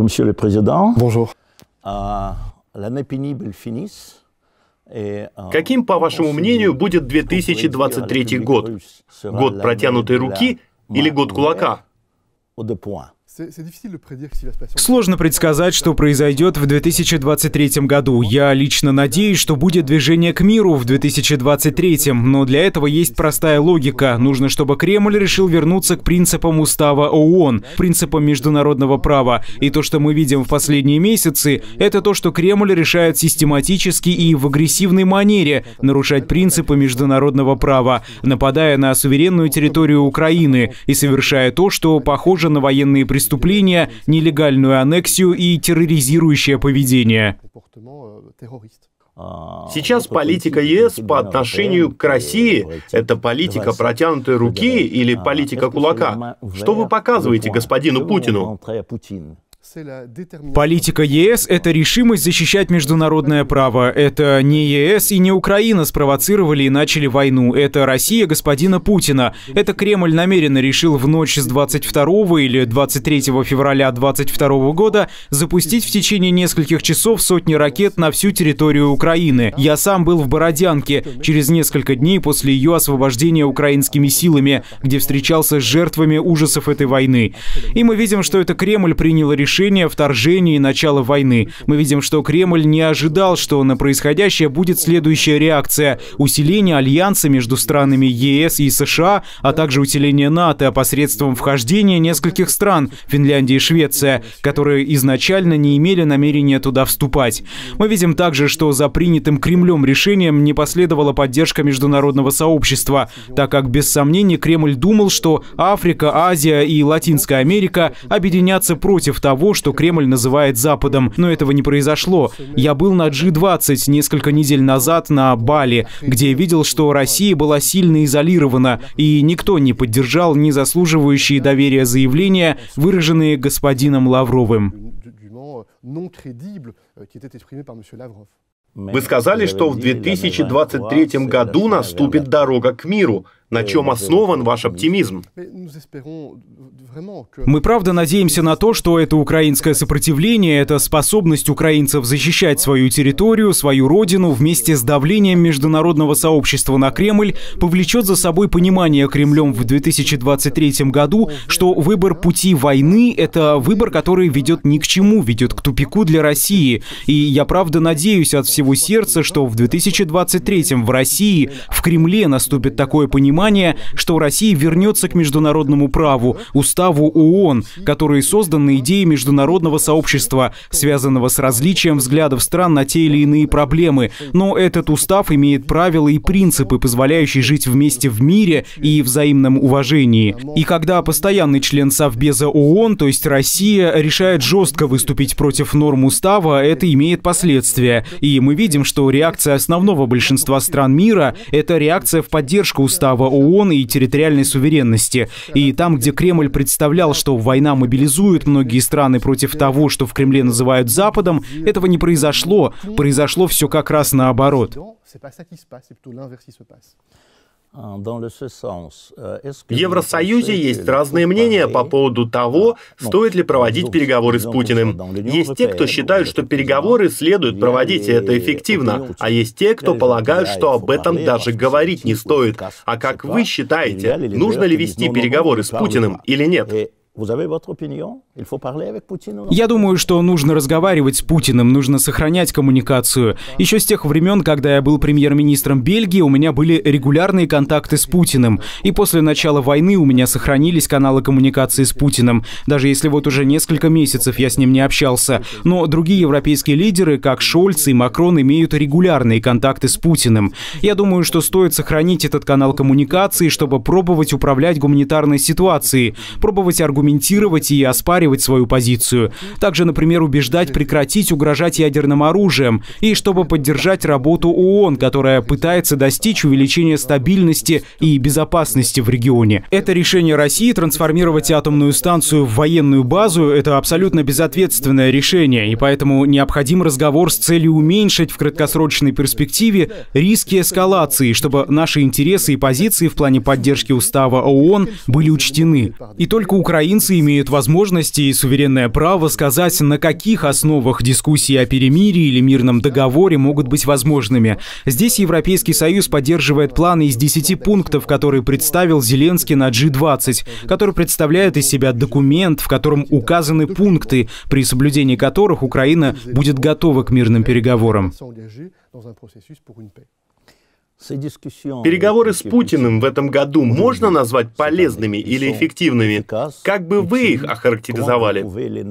Monsieur le Président. Bonjour. L'année pénible finisse. Каким, по вашему мнению, будет 2023 год? Год протянутой руки или год кулака? Сложно предсказать, что произойдет в 2023 году. Я лично надеюсь, что будет движение к миру в 2023, но для этого есть простая логика. Нужно, чтобы Кремль решил вернуться к принципам Устава ООН, принципам международного права. И то, что мы видим в последние месяцы, это то, что Кремль решает систематически и в агрессивной манере нарушать принципы международного права, нападая на суверенную территорию Украины и совершая то, что похоже на военные преступления, нелегальную аннексию и терроризирующее поведение. Сейчас политика ЕС по отношению к России – это политика протянутой руки или политика кулака? Что вы показываете господину Путину? Политика ЕС — это решимость защищать международное право. Это не ЕС и не Украина спровоцировали и начали войну. Это Россия господина Путина. Это Кремль намеренно решил в ночь с 22 или 23 февраля 2022 года запустить в течение нескольких часов сотни ракет на всю территорию Украины. Я сам был в Бородянке через несколько дней после ее освобождения украинскими силами, где встречался с жертвами ужасов этой войны. И мы видим, что это Кремль принял решение вторжения и начала войны. Мы видим, что Кремль не ожидал, что на происходящее будет следующая реакция – усиление альянса между странами ЕС и США, а также усиление НАТО посредством вхождения нескольких стран – Финляндия и Швеция, которые изначально не имели намерения туда вступать. Мы видим также, что за принятым Кремлем решением не последовала поддержка международного сообщества, так как без сомнений Кремль думал, что Африка, Азия и Латинская Америка объединятся против того, что Кремль называет Западом, но этого не произошло. Я был на G20 несколько недель назад на Бали, где видел, что Россия была сильно изолирована, и никто не поддержал незаслуживающие доверия заявления, выраженные господином Лавровым. Вы сказали, что в 2023 году наступит дорога к миру. На чем основан ваш оптимизм? Мы правда надеемся на то, что это украинское сопротивление, это способность украинцев защищать свою территорию, свою родину вместе с давлением международного сообщества на Кремль повлечет за собой понимание Кремлем в 2023 году, что выбор пути войны — это выбор, который ведет ни к чему, ведет к тупику для России. И я правда надеюсь от всего сердца, что в 2023 в России, в Кремле наступит такое понимание, что Россия вернется к международному праву, уставу ООН, который создан на идее международного сообщества, связанного с различием взглядов стран на те или иные проблемы. Но этот устав имеет правила и принципы, позволяющие жить вместе в мире и взаимном уважении. И когда постоянный член Совбеза ООН, то есть Россия, решает жестко выступить против норм устава, это имеет последствия. И мы видим, что реакция основного большинства стран мира — это реакция в поддержку устава ООН и территориальной суверенности. И там, где Кремль представлял, что война мобилизует многие страны против того, что в Кремле называют Западом, этого не произошло. Произошло все как раз наоборот. В Евросоюзе есть разные мнения по поводу того, стоит ли проводить переговоры с Путиным. Есть те, кто считают, что переговоры следует проводить, и это эффективно. А есть те, кто полагают, что об этом даже говорить не стоит. А как вы считаете, нужно ли вести переговоры с Путиным или нет? Я думаю, что нужно разговаривать с Путиным, нужно сохранять коммуникацию. Еще с тех времен, когда я был премьер-министром Бельгии, у меня были регулярные контакты с Путиным. И после начала войны у меня сохранились каналы коммуникации с Путиным, даже если вот уже несколько месяцев я с ним не общался. Но другие европейские лидеры, как Шольц и Макрон, имеют регулярные контакты с Путиным. Я думаю, что стоит сохранить этот канал коммуникации, чтобы пробовать управлять гуманитарной ситуацией, пробовать аргументировать и оспаривать свою позицию. Также, например, убеждать прекратить угрожать ядерным оружием и чтобы поддержать работу ООН, которая пытается достичь увеличения стабильности и безопасности в регионе. Это решение России трансформировать атомную станцию в военную базу — это абсолютно безответственное решение, и поэтому необходим разговор с целью уменьшить в краткосрочной перспективе риски эскалации, чтобы наши интересы и позиции в плане поддержки устава ООН были учтены. И только украинцы имеют возможность возможности и суверенное право сказать, на каких основах дискуссии о перемирии или мирном договоре могут быть возможными. Здесь Европейский Союз поддерживает план из 10 пунктов, который представил Зеленский на G20, который представляет из себя документ, в котором указаны пункты, при соблюдении которых Украина будет готова к мирным переговорам. Переговоры с Путиным в этом году можно назвать полезными или эффективными? Как бы вы их охарактеризовали?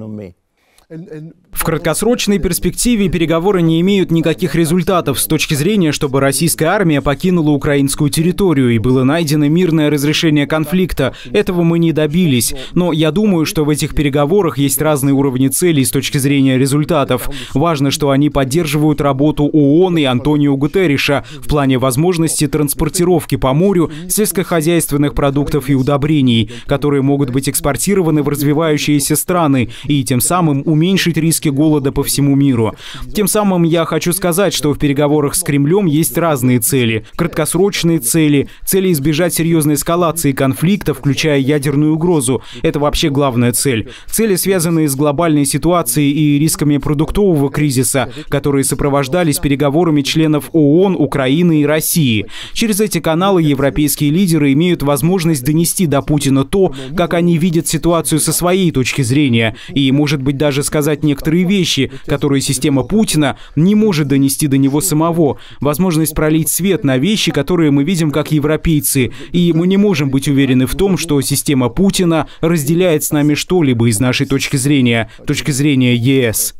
В краткосрочной перспективе переговоры не имеют никаких результатов с точки зрения, чтобы российская армия покинула украинскую территорию и было найдено мирное разрешение конфликта. Этого мы не добились. Но я думаю, что в этих переговорах есть разные уровни целей с точки зрения результатов. Важно, что они поддерживают работу ООН и Антонио Гутерриша в плане возможности транспортировки по морю сельскохозяйственных продуктов и удобрений, которые могут быть экспортированы в развивающиеся страны и тем самым уменьшить риски голода по всему миру. Тем самым я хочу сказать, что в переговорах с Кремлем есть разные цели. Краткосрочные цели, цели избежать серьезной эскалации конфликта, включая ядерную угрозу. Это вообще главная цель. Цели, связанные с глобальной ситуацией и рисками продуктового кризиса, которые сопровождались переговорами членов ООН, Украины и России. Через эти каналы европейские лидеры имеют возможность донести до Путина то, как они видят ситуацию со своей точки зрения, и, может быть, даже сказать некоторые вещи, которые система Путина не может донести до него самого. Возможность пролить свет на вещи, которые мы видим как европейцы. И мы не можем быть уверены в том, что система Путина разделяет с нами что-либо из нашей точки зрения ЕС.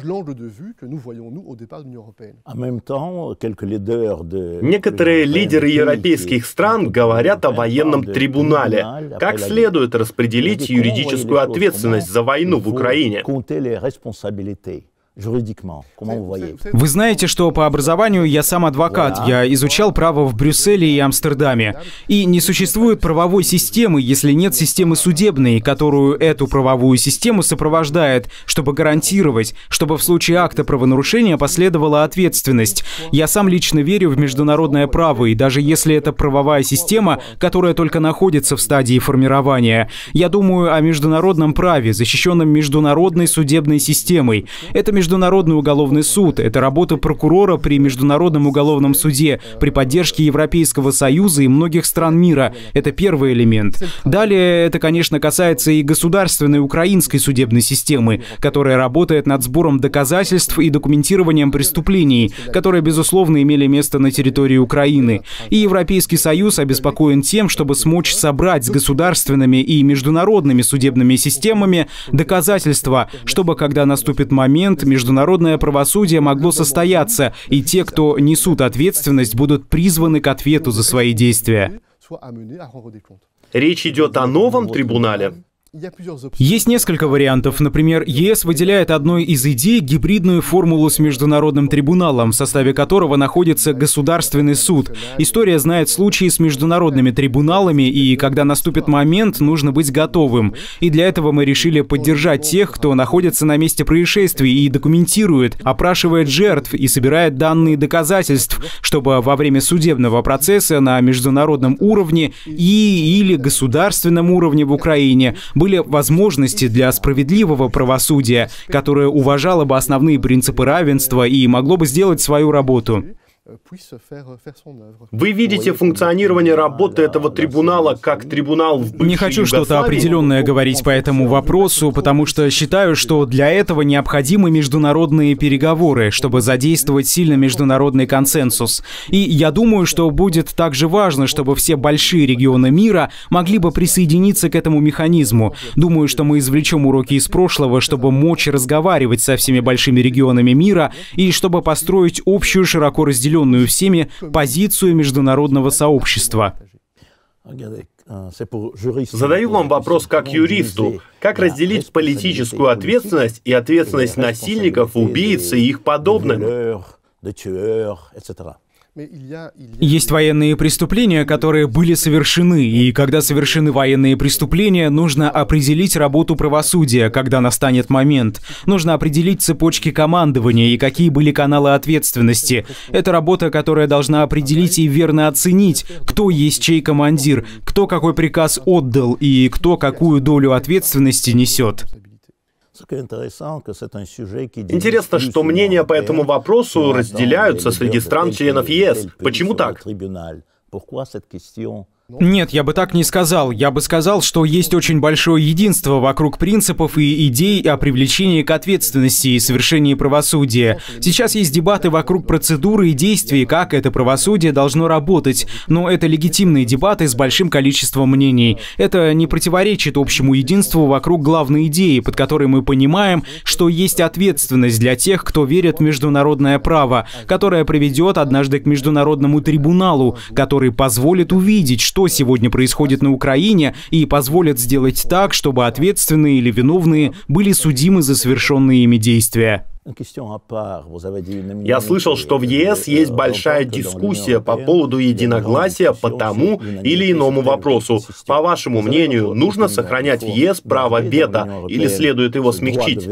Некоторые лидеры европейских стран говорят о военном трибунале. Как следует распределить юридическую ответственность за войну в Украине? Вы знаете, что по образованию я сам адвокат. Я изучал право в Брюсселе и Амстердаме. И не существует правовой системы, если нет системы судебной, которую эту правовую систему сопровождает, чтобы гарантировать, чтобы в случае акта правонарушения последовала ответственность. Я сам лично верю в международное право, и даже если это правовая система, которая только находится в стадии формирования, я думаю о международном праве, защищенном международной судебной системой. Это Международный уголовный суд, это работа прокурора при Международном уголовном суде, при поддержке Европейского Союза и многих стран мира. Это первый элемент. Далее это, конечно, касается и государственной украинской судебной системы, которая работает над сбором доказательств и документированием преступлений, которые, безусловно, имели место на территории Украины. И Европейский Союз обеспокоен тем, чтобы смочь собрать с государственными и международными судебными системами доказательства, чтобы, когда наступит момент, международное правосудие могло состояться, и те, кто несут ответственность, будут призваны к ответу за свои действия. Речь идет о новом трибунале? Есть несколько вариантов. Например, ЕС выделяет одной из идей гибридную формулу с международным трибуналом, в составе которого находится государственный суд. История знает случаи с международными трибуналами, и когда наступит момент, нужно быть готовым. И для этого мы решили поддержать тех, кто находится на месте происшествий и документирует, опрашивает жертв и собирает данные доказательств, чтобы во время судебного процесса на международном уровне или государственном уровне в Украине были возможности для справедливого правосудия, которое уважало бы основные принципы равенства и могло бы сделать свою работу. Вы видите функционирование работы этого трибунала как трибунал в бывшей Не хочу что-то определенное говорить по этому вопросу, потому что считаю, что для этого необходимы международные переговоры, чтобы задействовать сильно международный консенсус. И я думаю, что будет также важно, чтобы все большие регионы мира могли бы присоединиться к этому механизму. Думаю, что мы извлечем уроки из прошлого, чтобы мочь разговаривать со всеми большими регионами мира и чтобы построить общую, широко разделенную всеми позицию международного сообщества. Задаю вам вопрос как юристу. Как разделить политическую ответственность и ответственность насильников, убийц и их подобных? Есть военные преступления, которые были совершены, и когда совершены военные преступления, нужно определить работу правосудия, когда настанет момент. Нужно определить цепочки командования и какие были каналы ответственности. Это работа, которая должна определить и верно оценить, кто есть чей командир, кто какой приказ отдал и кто какую долю ответственности несет. Интересно, что мнения по этому вопросу разделяются среди стран-членов ЕС. Почему так? Нет, я бы так не сказал. Я бы сказал, что есть очень большое единство вокруг принципов и идей о привлечении к ответственности и совершении правосудия. Сейчас есть дебаты вокруг процедуры и действий, как это правосудие должно работать. Но это легитимные дебаты с большим количеством мнений. Это не противоречит общему единству вокруг главной идеи, под которой мы понимаем, что есть ответственность для тех, кто верит в международное право, которое приведет однажды к международному трибуналу, который позволит увидеть, что сегодня происходит на Украине, и позволят сделать так, чтобы ответственные или виновные были судимы за совершенные ими действия. Я слышал, что в ЕС есть большая дискуссия по поводу единогласия по тому или иному вопросу. По вашему мнению, нужно сохранять в ЕС право вето или следует его смягчить?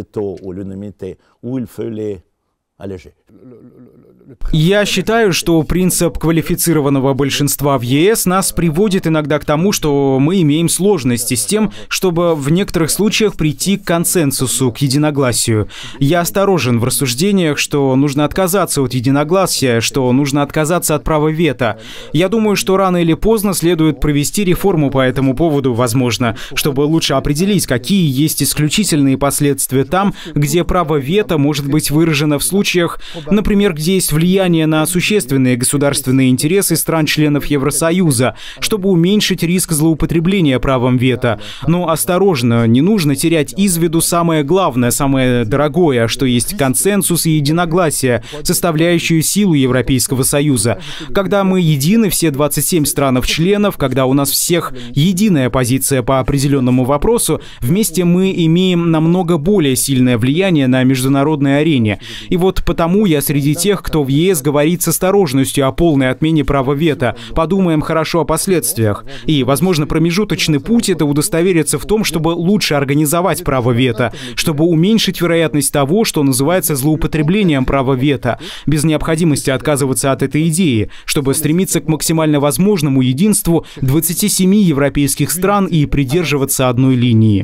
Я считаю, что принцип квалифицированного большинства в ЕС нас приводит иногда к тому, что мы имеем сложности с тем, чтобы в некоторых случаях прийти к консенсусу, к единогласию. Я осторожен в рассуждениях, что нужно отказаться от единогласия, что нужно отказаться от права вето. Я думаю, что рано или поздно следует провести реформу по этому поводу, возможно, чтобы лучше определить, какие есть исключительные последствия там, где право вето может быть выражено в случаях, например, где есть влияние на существенные государственные интересы стран-членов Евросоюза, чтобы уменьшить риск злоупотребления правом вето. Но осторожно, не нужно терять из виду самое главное, самое дорогое, что есть консенсус и единогласие, составляющую силу Европейского Союза. Когда мы едины, все 27 странов-членов, когда у нас всех единая позиция по определенному вопросу, вместе мы имеем намного более сильное влияние на международной арене. И вот потому я среди тех, кто в ЕС говорит с осторожностью о полной отмене права вето. Подумаем хорошо о последствиях. И, возможно, промежуточный путь — это удостовериться в том, чтобы лучше организовать право вето, чтобы уменьшить вероятность того, что называется злоупотреблением права вето, без необходимости отказываться от этой идеи, чтобы стремиться к максимально возможному единству 27 европейских стран и придерживаться одной линии.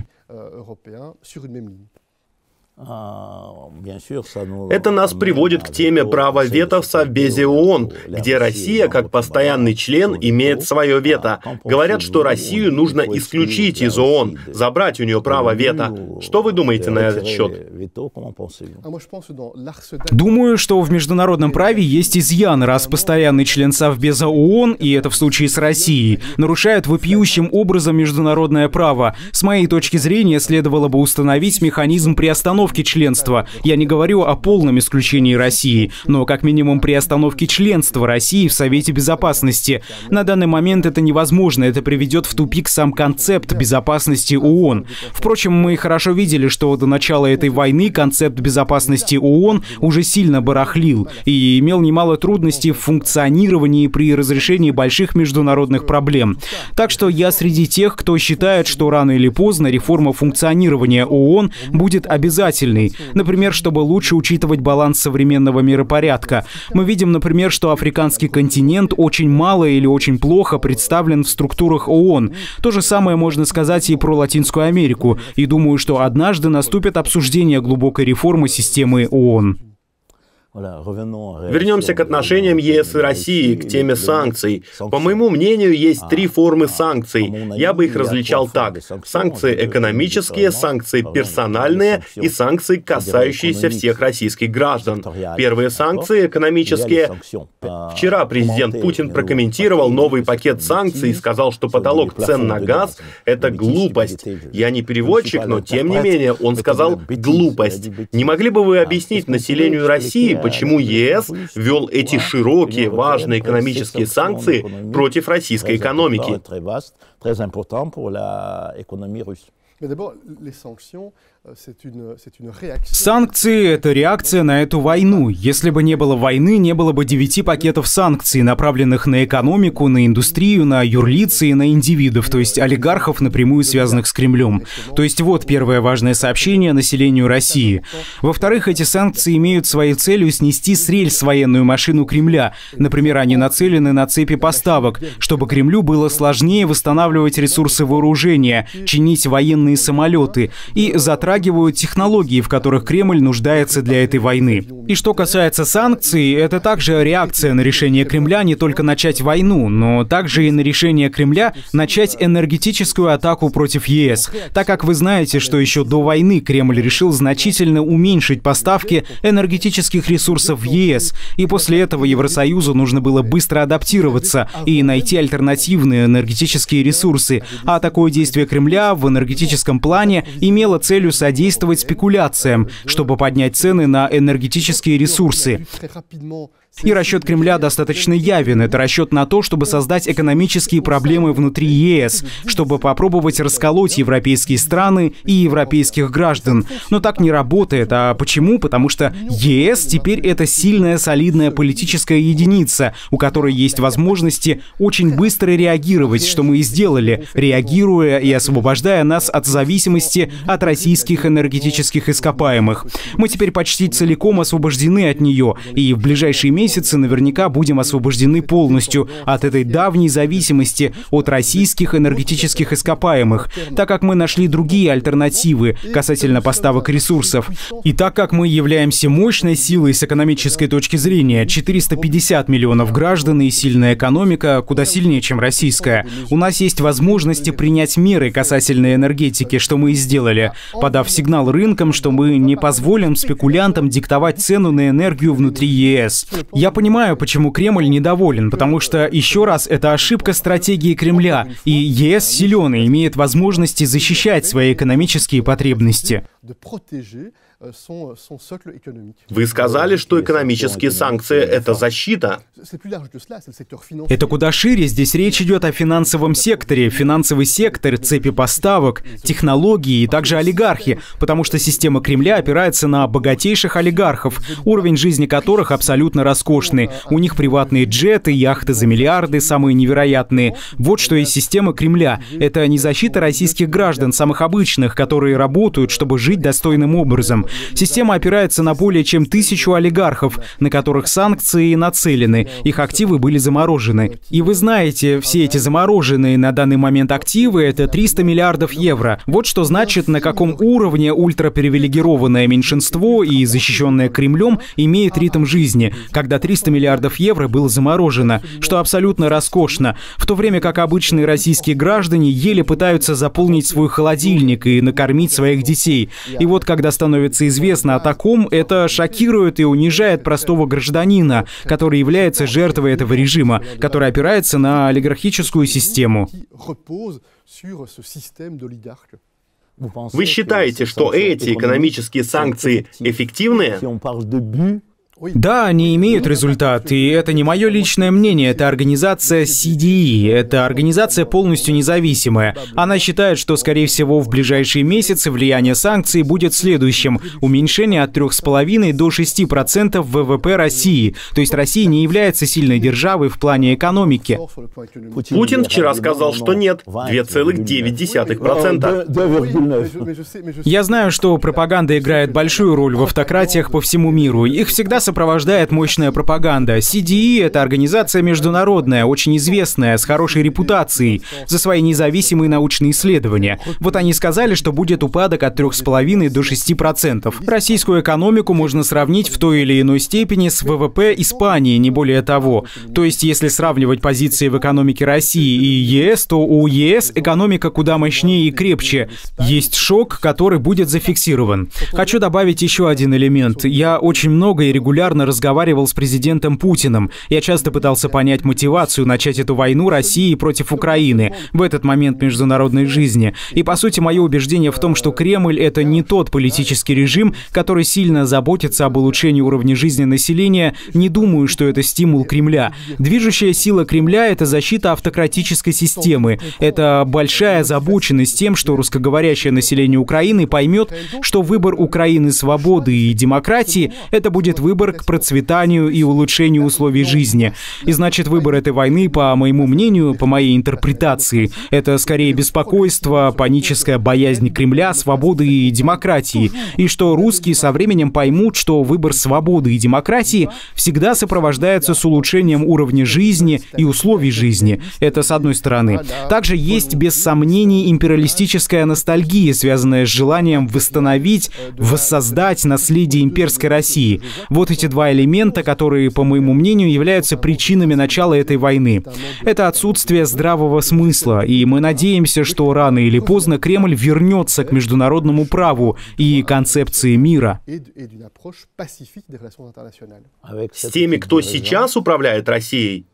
Это нас приводит к теме права вето в Совбезе ООН, где Россия, как постоянный член, имеет свое вето. Говорят, что Россию нужно исключить из ООН, забрать у нее право вето. Что вы думаете на этот счет? Думаю, что в международном праве есть изъян, раз постоянный член Совбеза ООН, и это в случае с Россией, нарушает вопиющим образом международное право. С моей точки зрения, следовало бы установить механизм приостановки членства. Я не говорю о полном исключении России, но как минимум приостановке членства России в Совете Безопасности. На данный момент это невозможно, это приведет в тупик сам концепт безопасности ООН. Впрочем, мы хорошо видели, что до начала этой войны концепт безопасности ООН уже сильно барахлил и имел немало трудностей в функционировании при разрешении больших международных проблем. Так что я среди тех, кто считает, что рано или поздно реформа функционирования ООН будет обязательной. Например, чтобы лучше учитывать баланс современного миропорядка. Мы видим, например, что африканский континент очень мало или очень плохо представлен в структурах ООН. То же самое можно сказать и про Латинскую Америку. И думаю, что однажды наступит обсуждение глубокой реформы системы ООН. Вернемся к отношениям ЕС и России, к теме санкций. По моему мнению, есть три формы санкций. Я бы их различал так. Санкции экономические, санкции персональные и санкции, касающиеся всех российских граждан. Первые санкции экономические. Вчера президент Путин прокомментировал новый пакет санкций и сказал, что потолок цен на газ — это глупость. Я не переводчик, но тем не менее он сказал «глупость». Не могли бы вы объяснить населению России, почему ЕС ввел эти широкие, важные экономические санкции против российской экономики? Санкции — это реакция на эту войну. Если бы не было войны, не было бы 9 пакетов санкций, направленных на экономику, на индустрию, на юрлицы и на индивидов, то есть олигархов, напрямую связанных с Кремлем. То есть вот первое важное сообщение населению России. Во-вторых, эти санкции имеют своей целью снести с рельс военную машину Кремля. Например, они нацелены на цепи поставок, чтобы Кремлю было сложнее восстанавливать ресурсы вооружения, чинить военные военные самолеты и затрагивают технологии, в которых Кремль нуждается для этой войны. И что касается санкций, это также реакция на решение Кремля не только начать войну, но также и на решение Кремля начать энергетическую атаку против ЕС, так как вы знаете, что еще до войны Кремль решил значительно уменьшить поставки энергетических ресурсов в ЕС, и после этого Евросоюзу нужно было быстро адаптироваться и найти альтернативные энергетические ресурсы, а такое действие Кремля в энергетическом плане имело целью содействовать спекуляциям, чтобы поднять цены на энергетические ресурсы. И расчет Кремля достаточно явен. Это расчет на то, чтобы создать экономические проблемы внутри ЕС, чтобы попробовать расколоть европейские страны и европейских граждан. Но так не работает. А почему? Потому что ЕС теперь это сильная, солидная политическая единица, у которой есть возможности очень быстро реагировать, что мы и сделали, реагируя и освобождая нас от зависимости от российских энергетических ископаемых. Мы теперь почти целиком освобождены от нее, и в ближайшие месяцы наверняка будем освобождены полностью от этой давней зависимости от российских энергетических ископаемых, так как мы нашли другие альтернативы касательно поставок ресурсов. И так как мы являемся мощной силой с экономической точки зрения, 450 миллионов граждан и сильная экономика, куда сильнее, чем российская, у нас есть возможности принять меры касательно энергетики, что мы и сделали, подав сигнал рынкам, что мы не позволим спекулянтам диктовать цену на энергию внутри ЕС. Я понимаю, почему Кремль недоволен, потому что, еще раз, это ошибка стратегии Кремля, и ЕС силен и имеет возможности защищать свои экономические потребности. Вы сказали, что экономические санкции — это защита. Это куда шире. Здесь речь идет о финансовом секторе. Финансовый сектор, цепи поставок, технологии и также олигархи, потому что система Кремля опирается на богатейших олигархов, уровень жизни которых абсолютно роскошный. У них приватные джеты, яхты за миллиарды, самые невероятные. Вот что есть система Кремля. Это не защита российских граждан, самых обычных, которые работают, чтобы жить достойным образом. Система опирается на более чем 1000 олигархов, на которых санкции нацелены, их активы были заморожены. И вы знаете, все эти замороженные на данный момент активы — это 300 миллиардов евро. Вот что значит, на каком уровне ультрапривилегированное меньшинство и защищенное Кремлем имеет ритм жизни, когда 300 миллиардов евро было заморожено, что абсолютно роскошно, в то время как обычные российские граждане еле пытаются заполнить свой холодильник и накормить своих детей. И вот когда становится известно о таком, это шокирует и унижает простого гражданина, который является жертвой этого режима, который опирается на олигархическую систему. Вы считаете, что эти экономические санкции эффективные? Да, они имеют результат, и это не мое личное мнение, это организация CDE, это организация полностью независимая. Она считает, что, скорее всего, в ближайшие месяцы влияние санкций будет следующим: уменьшение от 3,5 до 6% ВВП России, то есть Россия не является сильной державой в плане экономики. Путин вчера сказал, что нет, 2,9%. Я знаю, что пропаганда играет большую роль в автократиях по всему миру, их всегда сопровождает мощная пропаганда. CDE — это организация международная, очень известная, с хорошей репутацией за свои независимые научные исследования. Вот они сказали, что будет упадок от 3,5 до 6%. Российскую экономику можно сравнить в той или иной степени с ВВП Испании, не более того. То есть, если сравнивать позиции в экономике России и ЕС, то у ЕС экономика куда мощнее и крепче. Есть шок, который будет зафиксирован. Хочу добавить еще один элемент. Я очень много и регулярно разговаривал с президентом Путиным. Я часто пытался понять мотивацию начать эту войну России против Украины в этот момент международной жизни. И, по сути, мое убеждение в том, что Кремль — это не тот политический режим, который сильно заботится об улучшении уровня жизни населения. Не думаю, что это стимул Кремля. Движущая сила Кремля — это защита автократической системы. Это большая озабоченность тем, что русскоговорящее население Украины поймет, что выбор Украины свободы и демократии — это будет выбор выбор к процветанию и улучшению условий жизни. И значит, выбор этой войны, по моему мнению, по моей интерпретации, это скорее беспокойство, паническая боязнь Кремля, свободы и демократии. И что русские со временем поймут, что выбор свободы и демократии всегда сопровождается с улучшением уровня жизни и условий жизни. Это с одной стороны. Также есть, без сомнений, империалистическая ностальгия, связанная с желанием восстановить, воссоздать наследие имперской России. Вот эти два элемента, которые, по моему мнению, являются причинами начала этой войны. Это отсутствие здравого смысла, и мы надеемся, что рано или поздно Кремль вернется к международному праву и концепции мира. С теми, кто сейчас управляет Россией?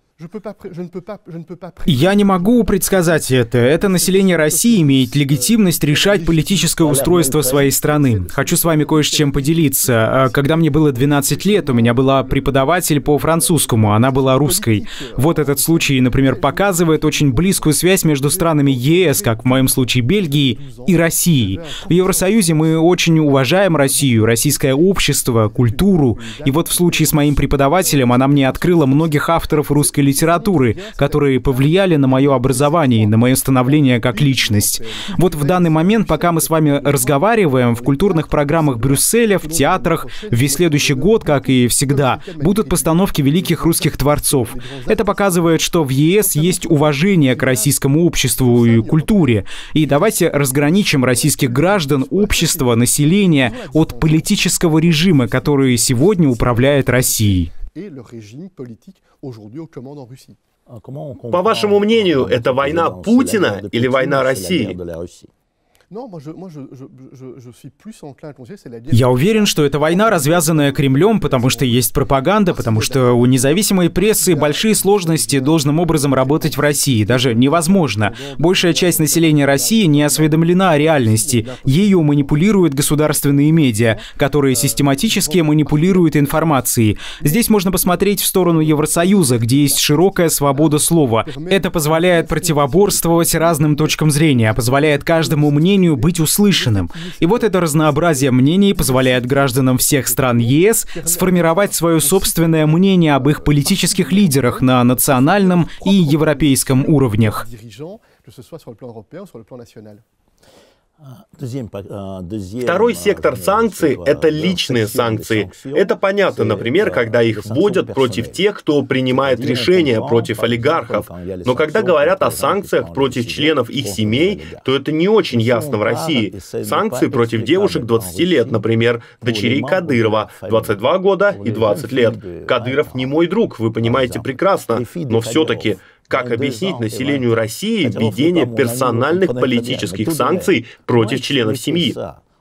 Я не могу предсказать это. Это население России имеет легитимность решать политическое устройство своей страны. Хочу с вами кое с чем поделиться. Когда мне было 12 лет, у меня была преподаватель по французскому, она была русской. Вот этот случай, например, показывает очень близкую связь между странами ЕС, как в моем случае Бельгии, и Россией. В Евросоюзе мы очень уважаем Россию, российское общество, культуру. И вот в случае с моим преподавателем она мне открыла многих авторов русской литературы, которые повлияли на мое образование и на мое становление как личность. Вот в данный момент, пока мы с вами разговариваем, в культурных программах Брюсселя, в театрах, весь следующий год, как и всегда, будут постановки великих русских творцов. Это показывает, что в ЕС есть уважение к российскому обществу и культуре. И давайте разграничим российских граждан, общество, население от политического режима, который сегодня управляет Россией. По вашему мнению, это война Путина или война России? Я уверен, что это война, развязанная Кремлем, потому что есть пропаганда, потому что у независимой прессы большие сложности должным образом работать в России. Даже невозможно. Большая часть населения России не осведомлена о реальности. Ею манипулируют государственные медиа, которые систематически манипулируют информацией. Здесь можно посмотреть в сторону Евросоюза, где есть широкая свобода слова. Это позволяет противоборствовать разным точкам зрения, позволяет каждому мнению быть услышанным. И вот это разнообразие мнений позволяет гражданам всех стран ЕС сформировать свое собственное мнение об их политических лидерах на национальном и европейском уровнях. Второй сектор санкций — это личные санкции. Это понятно, например, когда их вводят против тех, кто принимает решения, против олигархов. Но когда говорят о санкциях против членов их семей, то это не очень ясно в России. Санкции против девушек 20 лет, например, дочерей Кадырова, 22 года и 20 лет. Кадыров не мой друг, вы понимаете прекрасно. Но все-таки... Как объяснить населению России введение персональных политических санкций против членов семьи?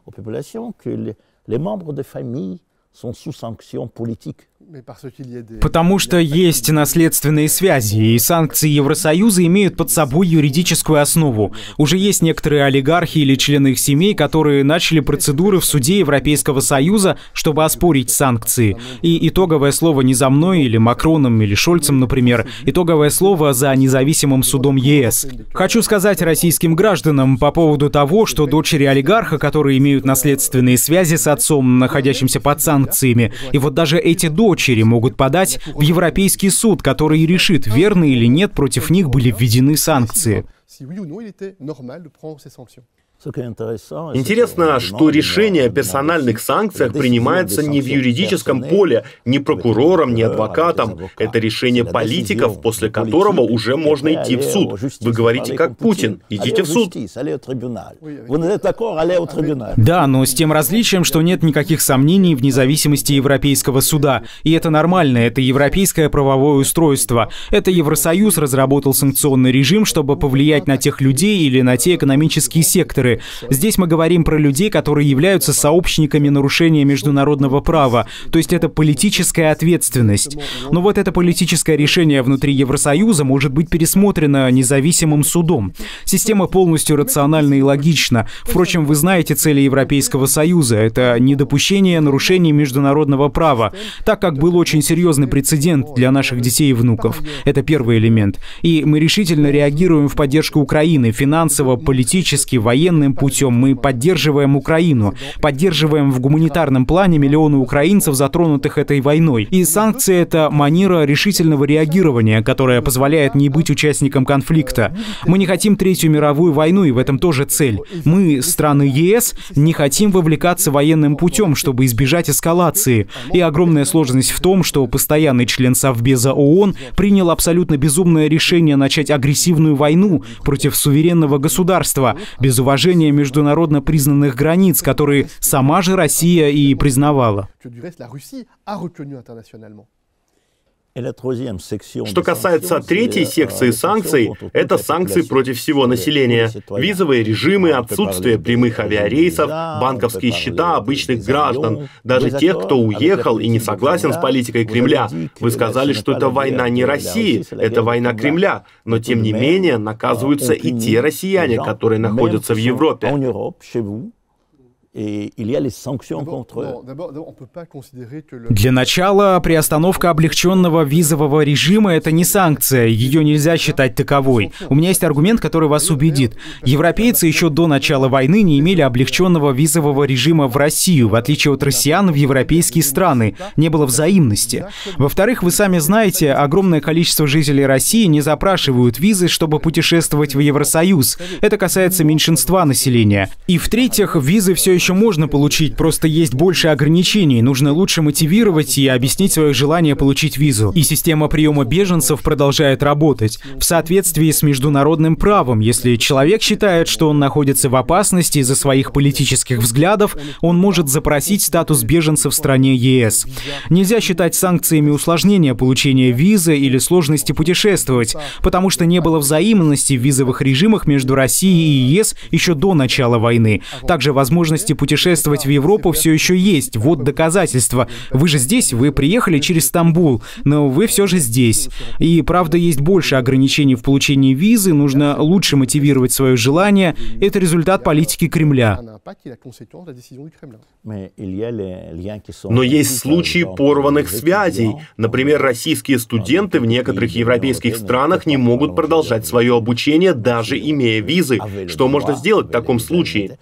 Потому что есть наследственные связи, и санкции Евросоюза имеют под собой юридическую основу. Уже есть некоторые олигархи или члены их семей, которые начали процедуры в суде Европейского Союза, чтобы оспорить санкции. И итоговое слово не за мной, или Макроном, или Шольцем, например. Итоговое слово за независимым судом ЕС. Хочу сказать российским гражданам по поводу того, что дочери олигарха, которые имеют наследственные связи с отцом, находящимся под санкциями, и вот даже эти дочери могут подать в Европейский суд, который решит, верно или нет против них были введены санкции. Интересно, что решение о персональных санкциях принимается не в юридическом поле, ни прокурором, ни адвокатом. Это решение политиков, после которого уже можно идти в суд. Вы говорите, как Путин, идите в суд. Да, но с тем различием, что нет никаких сомнений в независимости Европейского суда. И это нормально, это европейское правовое устройство. Это Евросоюз разработал санкционный режим, чтобы повлиять на тех людей или на те экономические секторы. Здесь мы говорим про людей, которые являются сообщниками нарушения международного права, то есть это политическая ответственность. Но вот это политическое решение внутри Евросоюза может быть пересмотрено независимым судом. Система полностью рациональна и логична. Впрочем, вы знаете цели Европейского Союза. Это недопущение нарушений международного права, так как был очень серьезный прецедент для наших детей и внуков. Это первый элемент. И мы решительно реагируем в поддержку Украины финансово, политически, военно военным путем, мы поддерживаем Украину, поддерживаем в гуманитарном плане миллионы украинцев, затронутых этой войной. И санкции — это манера решительного реагирования, которая позволяет не быть участником конфликта. Мы не хотим Третью мировую войну, и в этом тоже цель. Мы, страны ЕС, не хотим вовлекаться военным путем, чтобы избежать эскалации. И огромная сложность в том, что постоянный член Совбеза ООН принял абсолютно безумное решение начать агрессивную войну против суверенного государства, без уважения международно признанных границ, которые сама же Россия и признавала. Что касается третьей секции санкций, это санкции против всего населения. Визовые режимы, отсутствие прямых авиарейсов, банковские счета обычных граждан, даже тех, кто уехал и не согласен с политикой Кремля. Вы сказали, что это война не России, это война Кремля, но тем не менее наказываются и те россияне, которые находятся в Европе. Для начала, приостановка облегченного визового режима — это не санкция, ее нельзя считать таковой. У меня есть аргумент, который вас убедит. Европейцы еще до начала войны не имели облегченного визового режима в Россию, в отличие от россиян в европейские страны. Не было взаимности. Во-вторых, вы сами знаете, огромное количество жителей России не запрашивают визы, чтобы путешествовать в Евросоюз. Это касается меньшинства населения. И в-третьих, визы все еще можно получить, просто есть больше ограничений. Нужно лучше мотивировать и объяснить свое желание получить визу. И система приема беженцев продолжает работать в соответствии с международным правом. Если человек считает, что он находится в опасности из-за своих политических взглядов, он может запросить статус беженца в стране ЕС. Нельзя считать санкциями усложнения получения визы или сложности путешествовать, потому что не было взаимности в визовых режимах между Россией и ЕС еще до начала войны. Также возможности путешествовать в Европу все еще есть. Вот доказательства. Вы же здесь, вы приехали через Стамбул, но вы все же здесь. И правда, есть больше ограничений в получении визы, нужно лучше мотивировать свое желание. Это результат политики Кремля. Но есть случаи порванных связей. Например, российские студенты в некоторых европейских странах не могут продолжать свое обучение, даже имея визы. Что можно сделать в таком случае?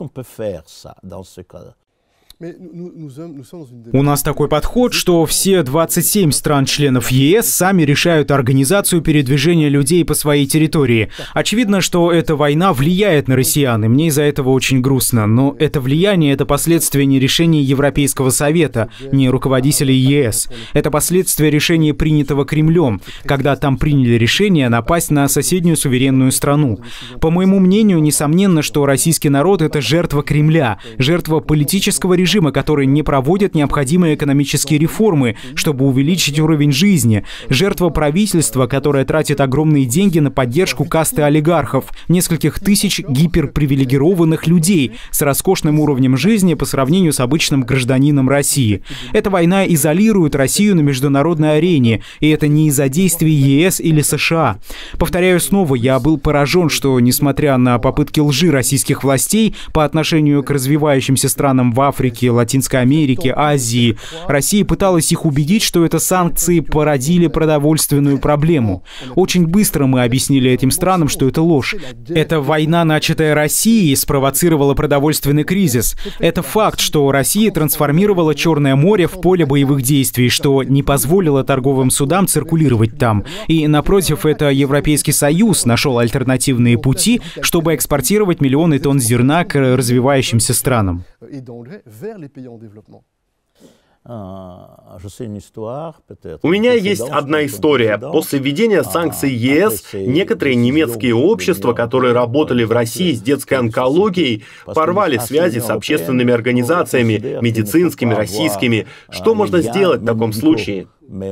У нас такой подход, что все 27 стран-членов ЕС сами решают организацию передвижения людей по своей территории. Очевидно, что эта война влияет на россиян, и мне из-за этого очень грустно. Но это влияние — это последствия не решения Европейского Совета, не руководителей ЕС. Это последствия решения, принятого Кремлем, когда там приняли решение напасть на соседнюю суверенную страну. По моему мнению, несомненно, что российский народ — это жертва Кремля, жертва политического режима, который не проводит необходимые экономические реформы, чтобы увеличить уровень жизни. Жертва правительства, которое тратит огромные деньги на поддержку касты олигархов, нескольких тысяч гиперпривилегированных людей с роскошным уровнем жизни по сравнению с обычным гражданином России. Эта война изолирует Россию на международной арене, и это не из-за действий ЕС или США. Повторяю снова, я был поражен, что, несмотря на попытки лжи российских властей по отношению к развивающимся странам в Африке, Латинской Америке, Азии, Россия пыталась их убедить, что это санкции породили продовольственную проблему. Очень быстро мы объяснили этим странам, что это ложь. Эта война, начатая Россией, спровоцировала продовольственный кризис. Это факт, что Россия трансформировала Черное море в поле боевых действий, что не позволило торговым судам циркулировать там. И, напротив, это Европейский Союз нашел альтернативные пути, чтобы экспортировать миллионы тонн зерна к развивающимся странам. У меня есть одна история. После введения санкций ЕС некоторые немецкие общества, которые работали в России с детской онкологией, порвали связи с общественными организациями, медицинскими, российскими. Что можно сделать в таком случае?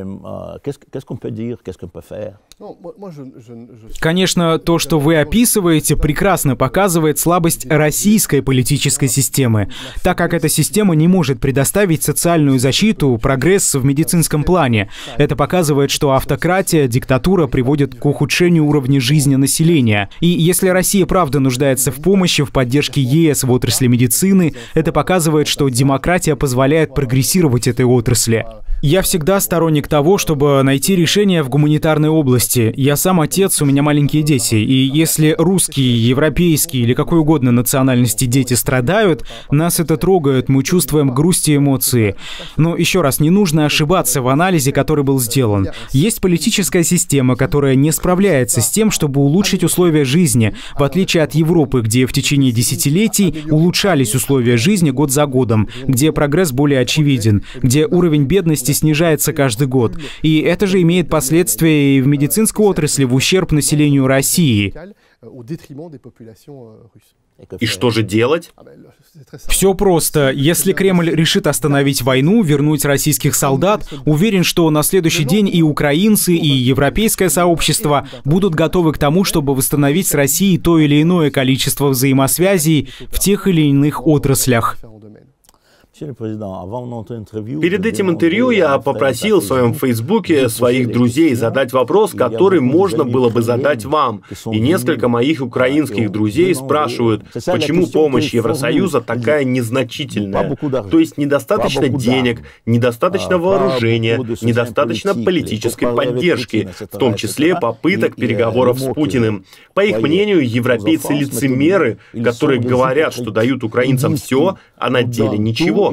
Конечно, то, что вы описываете, прекрасно показывает слабость российской политической системы, так как эта система не может предоставить социальную защиту, прогресс в медицинском плане. Это показывает, что автократия, диктатура приводит к ухудшению уровня жизни населения. И если Россия правда нуждается в помощи, в поддержке ЕС в отрасли медицины, это показывает, что демократия позволяет прогрессировать этой отрасли. Я всегда сторонник того, чтобы найти решение в гуманитарной области. Я сам отец, у меня маленькие дети. И если русские, европейские или какой угодно национальности дети страдают, нас это трогает, мы чувствуем грусть и эмоции. Но еще раз, не нужно ошибаться в анализе, который был сделан. Есть политическая система, которая не справляется с тем, чтобы улучшить условия жизни, в отличие от Европы, где в течение десятилетий улучшались условия жизни год за годом, где прогресс более очевиден, где уровень бедности снижается каждый год. И это же имеет последствия и в медицинской отрасли в ущерб населению России. И что же делать? Все просто. Если Кремль решит остановить войну, вернуть российских солдат, уверен, что на следующий день и украинцы, и европейское сообщество будут готовы к тому, чтобы восстановить с Россией то или иное количество взаимосвязей в тех или иных отраслях. Перед этим интервью я попросил в своем Фейсбуке своих друзей задать вопрос, который можно было бы задать вам. И несколько моих украинских друзей спрашивают, почему помощь Евросоюза такая незначительная. То есть недостаточно денег, недостаточно вооружения, недостаточно политической поддержки, в том числе попыток переговоров с Путиным. По их мнению, европейцы лицемеры, которые говорят, что дают украинцам все, а на деле ничего.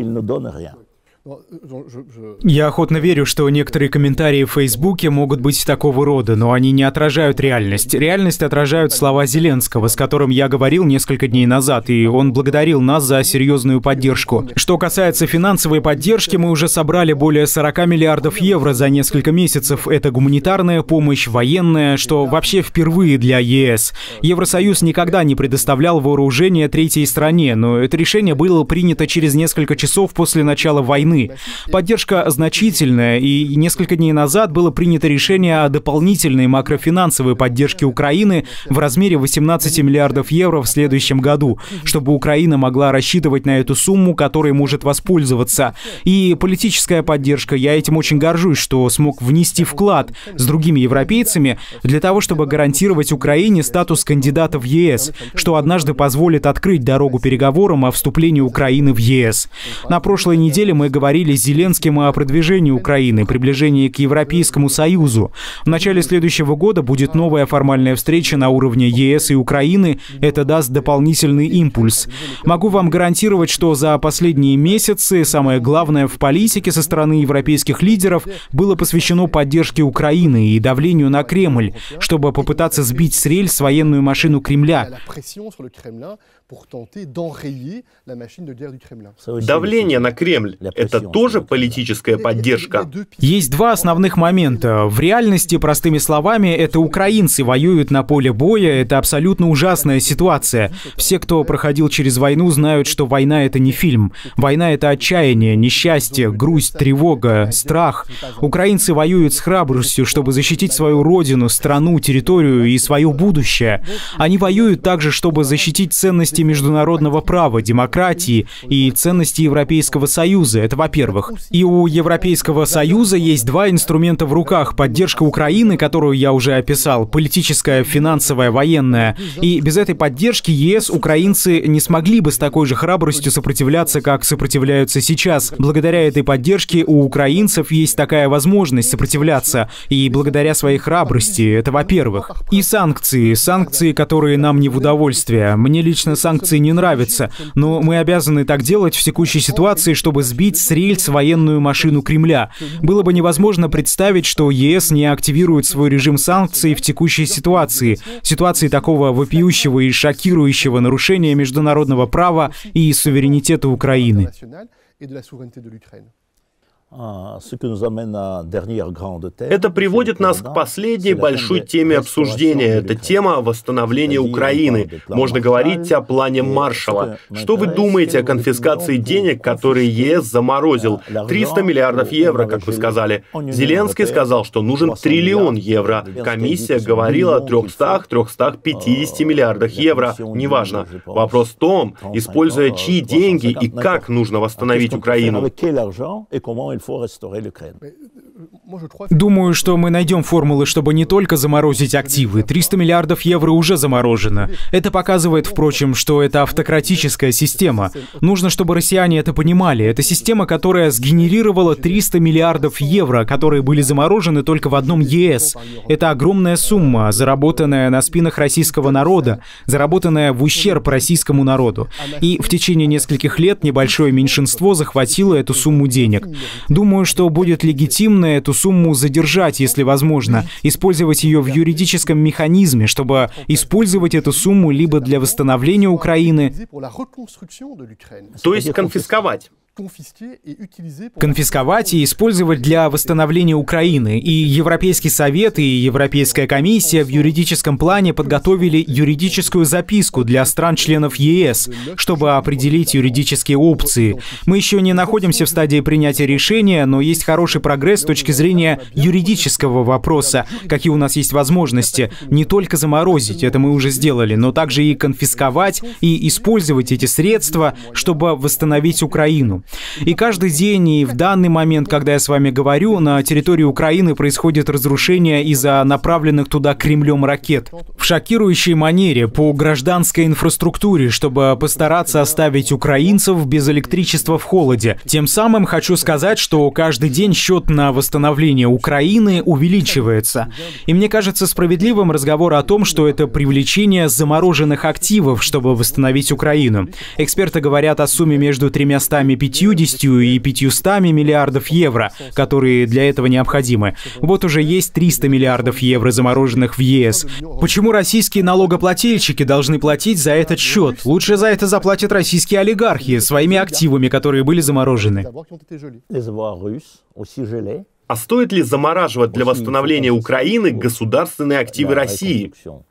Я охотно верю, что некоторые комментарии в Фейсбуке могут быть такого рода, но они не отражают реальность. Реальность отражают слова Зеленского, с которым я говорил несколько дней назад, и он благодарил нас за серьезную поддержку. Что касается финансовой поддержки, мы уже собрали более 40 миллиардов евро за несколько месяцев. Это гуманитарная помощь, военная, что вообще впервые для ЕС. Евросоюз никогда не предоставлял вооружение третьей стране, но это решение было принято через несколько часов после начала войны. Поддержка значительная, и несколько дней назад было принято решение о дополнительной макрофинансовой поддержке Украины в размере 18 миллиардов евро в следующем году, чтобы Украина могла рассчитывать на эту сумму, которой может воспользоваться. И политическая поддержка, я этим очень горжусь, что смог внести вклад с другими европейцами для того, чтобы гарантировать Украине статус кандидата в ЕС, что однажды позволит открыть дорогу переговорам о вступлении Украины в ЕС. На прошлой неделе мы говорили с Зеленским о продвижении Украины, приближении к Европейскому Союзу. В начале следующего года будет новая формальная встреча на уровне ЕС и Украины. Это даст дополнительный импульс. Могу вам гарантировать, что за последние месяцы самое главное в политике со стороны европейских лидеров было посвящено поддержке Украины и давлению на Кремль, чтобы попытаться сбить с рельс военную машину Кремля. Давление на Кремль — это тоже политическая поддержка? Есть два основных момента. В реальности, простыми словами, это украинцы воюют на поле боя, это абсолютно ужасная ситуация. Все, кто проходил через войну, знают, что война — это не фильм. Война — это отчаяние, несчастье, грусть, тревога, страх. Украинцы воюют с храбростью, чтобы защитить свою родину, страну, территорию и свое будущее. Они воюют также, чтобы защитить ценности международного права, демократии и ценности Европейского Союза. Это во-первых. И у Европейского Союза есть два инструмента в руках. Поддержка Украины, которую я уже описал, политическая, финансовая, военная. И без этой поддержки ЕС украинцы не смогли бы с такой же храбростью сопротивляться, как сопротивляются сейчас. Благодаря этой поддержке у украинцев есть такая возможность сопротивляться. И благодаря своей храбрости, это во-первых. И санкции. Санкции, которые нам не в удовольствие. Мне лично санкции не нравятся, но мы обязаны так делать в текущей ситуации, чтобы сбить с рельс военную машину Кремля. Было бы невозможно представить, что ЕС не активирует свой режим санкций в текущей ситуации такого вопиющего и шокирующего нарушения международного права и суверенитета Украины. Это приводит нас к последней большой теме обсуждения. Это тема восстановления Украины. Можно говорить о плане Маршалла. Что вы думаете о конфискации денег, которые ЕС заморозил? 300 миллиардов евро, как вы сказали. Зеленский сказал, что нужен 1 триллион евро. Комиссия говорила о 300-350 миллиардах евро. Неважно. Вопрос в том, используя чьи деньги и как нужно восстановить Украину. Думаю, что мы найдем формулы, чтобы не только заморозить активы. 300 миллиардов евро уже заморожено. Это показывает, впрочем, что это автократическая система. Нужно, чтобы россияне это понимали. Это система, которая сгенерировала 300 миллиардов евро, которые были заморожены только в одном ЕС. Это огромная сумма, заработанная на спинах российского народа, заработанная в ущерб российскому народу. И в течение нескольких лет небольшое меньшинство захватило эту сумму денег. Думаю, что будет легитимно эту сумму задержать, если возможно, использовать ее в юридическом механизме, чтобы использовать эту сумму либо для восстановления Украины, то есть конфисковать. Конфисковать и использовать для восстановления Украины. И Европейский совет, и Европейская комиссия в юридическом плане подготовили юридическую записку для стран-членов ЕС, чтобы определить юридические опции. Мы еще не находимся в стадии принятия решения, но есть хороший прогресс с точки зрения юридического вопроса, какие у нас есть возможности. Не только заморозить, это мы уже сделали, но также и конфисковать, и использовать эти средства, чтобы восстановить Украину. И каждый день, и в данный момент, когда я с вами говорю, на территории Украины происходит разрушение из-за направленных туда Кремлем ракет. В шокирующей манере по гражданской инфраструктуре, чтобы постараться оставить украинцев без электричества в холоде. Тем самым хочу сказать, что каждый день счет на восстановление Украины увеличивается. И мне кажется справедливым разговор о том, что это привлечение замороженных активов, чтобы восстановить Украину. Эксперты говорят о сумме между 350 и 500 миллиардов евро, которые для этого необходимы. Вот уже есть 300 миллиардов евро, замороженных в ЕС. Почему российские налогоплательщики должны платить за этот счет? Лучше за это заплатят российские олигархи своими активами, которые были заморожены. А стоит ли замораживать для восстановления Украины государственные активы России?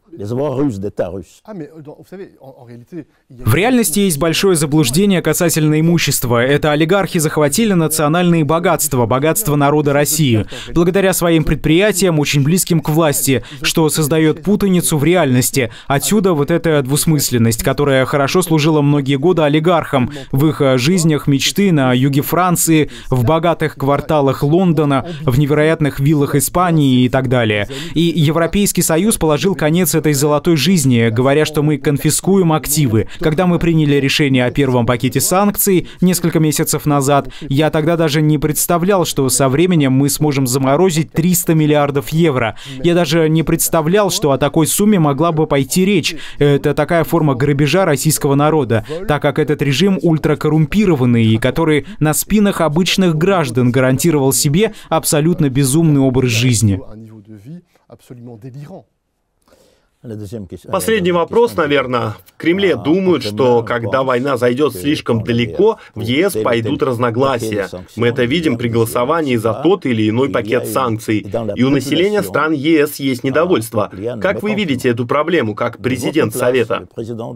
В реальности есть большое заблуждение касательно имущества. Это олигархи захватили национальные богатства, богатство народа России, благодаря своим предприятиям, очень близким к власти, что создает путаницу в реальности. Отсюда вот эта двусмысленность, которая хорошо служила многие годы олигархам в их жизнях мечты на юге Франции, в богатых кварталах Лондона, в невероятных виллах Испании и так далее. И Европейский Союз положил конец этой золотой жизни, говоря, что мы конфискуем активы. Когда мы приняли решение о первом пакете санкций несколько месяцев назад, я тогда даже не представлял, что со временем мы сможем заморозить 300 миллиардов евро. Я даже не представлял, что о такой сумме могла бы пойти речь. Это такая форма грабежа российского народа, так как этот режим ультракоррумпированный, и который на спинах обычных граждан гарантировал себе абсолютно безумный образ жизни. Последний вопрос, наверное. В Кремле думают, что когда война зайдет слишком далеко, в ЕС пойдут разногласия. Мы это видим при голосовании за тот или иной пакет санкций. И у населения стран ЕС есть недовольство. Как вы видите эту проблему, как президент Совета?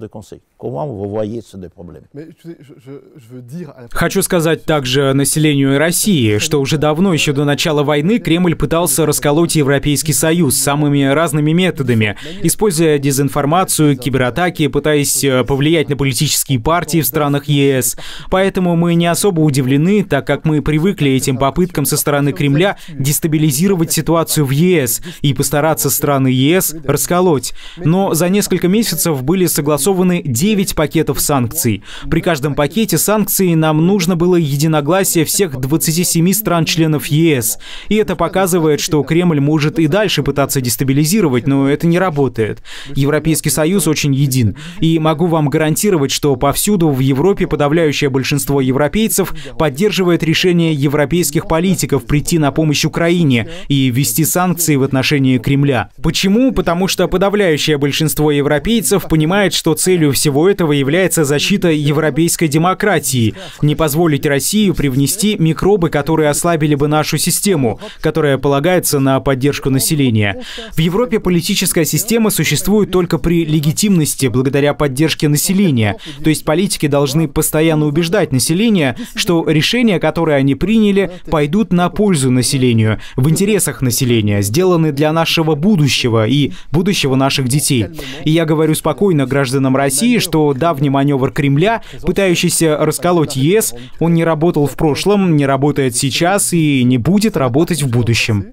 Хочу сказать также населению России, что уже давно, еще до начала войны, Кремль пытался расколоть Европейский Союз самыми разными методами, используя дезинформацию, кибератаки, пытаясь повлиять на политические партии в странах ЕС. Поэтому мы не особо удивлены, так как мы привыкли этим попыткам со стороны Кремля дестабилизировать ситуацию в ЕС и постараться страны ЕС расколоть. Но за несколько месяцев были согласованы 9 пакетов санкций. При каждом пакете санкций нам нужно было единогласие всех 27 стран-членов ЕС. И это показывает, что Кремль может и дальше пытаться дестабилизировать, но это не работает. Европейский Союз очень един. И могу вам гарантировать, что повсюду в Европе подавляющее большинство европейцев поддерживает решение европейских политиков прийти на помощь Украине и ввести санкции в отношении Кремля. Почему? Потому что подавляющее большинство европейцев понимает, что целью всего этого является защита европейской демократии, не позволить России привнести микробы, которые ослабили бы нашу систему, которая полагается на поддержку населения. В Европе политическая система существует только при легитимности, благодаря поддержке населения. То есть политики должны постоянно убеждать население, что решения, которые они приняли, пойдут на пользу населению, в интересах населения, сделаны для нашего будущего и будущего наших детей. И я говорю спокойно гражданам России, что давний маневр Кремля, пытающийся расколоть ЕС, он не работал в прошлом, не работает сейчас и не будет работать в будущем.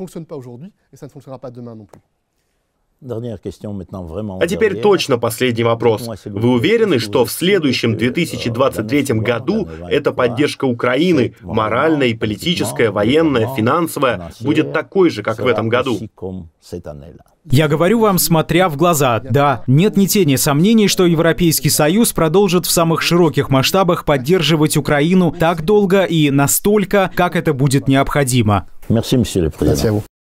А теперь точно последний вопрос. Вы уверены, что в следующем 2023 году эта поддержка Украины, моральная и политическая, военная, финансовая, будет такой же, как в этом году? Я говорю вам, смотря в глаза, да, нет ни тени сомнений, что Европейский Союз продолжит в самых широких масштабах поддерживать Украину так долго и настолько, как это будет необходимо. Merci, monsieur le président.